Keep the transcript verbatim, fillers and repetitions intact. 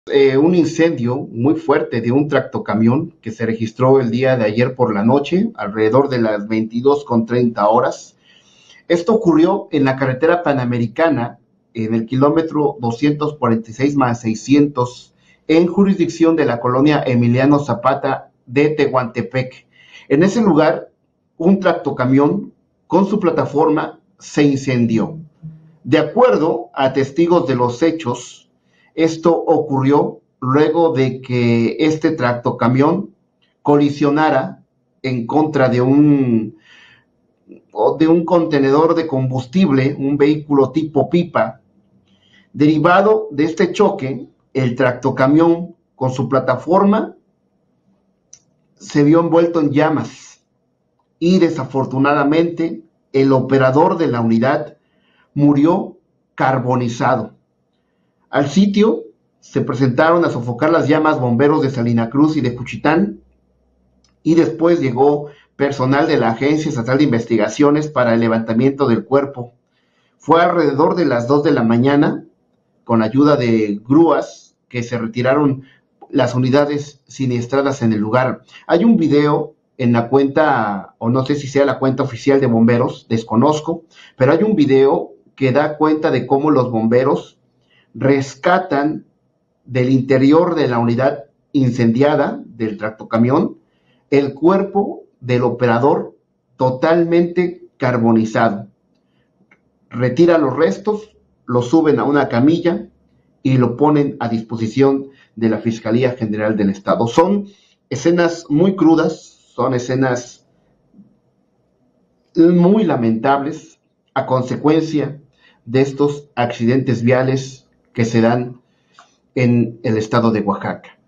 Eh, un incendio muy fuerte de un tractocamión que se registró el día de ayer por la noche, alrededor de las veintidós con treinta horas. Esto ocurrió en la carretera panamericana, en el kilómetro doscientos cuarenta y seis más seiscientos, en jurisdicción de la colonia Emiliano Zapata de Tehuantepec. En ese lugar, un tractocamión con su plataforma se incendió. De acuerdo a testigos de los hechos, esto ocurrió luego de que este tractocamión colisionara en contra de un, de un contenedor de combustible, un vehículo tipo pipa. Derivado de este choque, el tractocamión con su plataforma se vio envuelto en llamas y desafortunadamente el operador de la unidad murió carbonizado. Al sitio se presentaron a sofocar las llamas bomberos de Salina Cruz y de Juchitán, y después llegó personal de la Agencia Estatal de Investigaciones para el levantamiento del cuerpo. Fue alrededor de las dos de la mañana, con ayuda de grúas, que se retiraron las unidades siniestradas en el lugar. Hay un video en la cuenta, o no sé si sea la cuenta oficial de bomberos, desconozco, pero hay un video que da cuenta de cómo los bomberos rescatan del interior de la unidad incendiada del tractocamión el cuerpo del operador totalmente carbonizado. Retiran los restos, lo suben a una camilla y lo ponen a disposición de la Fiscalía General del Estado. Son escenas muy crudas, son escenas muy lamentables a consecuencia de estos accidentes viales que se dan en el estado de Oaxaca.